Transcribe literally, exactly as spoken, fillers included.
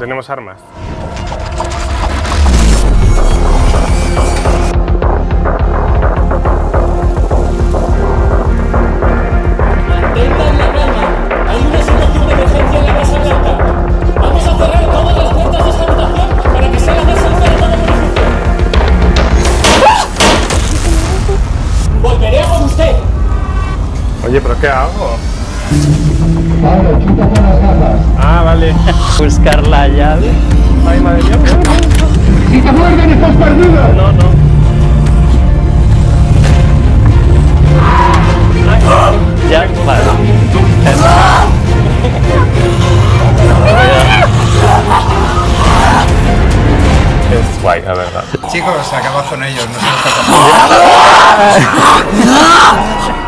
tenemos armas. Mantengan la calma. Hay una situación de emergencia en la Casa Blanca. Vamos a cerrar todas las puertas de esta habitación para que sea la más segura de todo el edificio. Volveré a por usted. Oye, ¿pero qué hago? Pablo, chuta con las gafas. Ah, vale. Buscar la llave. Ay, madre mía. ¡Si te muerden, estás perdido! No, no. Ya, vale. Es guay, la verdad. Chicos, acabad con ellos, no se los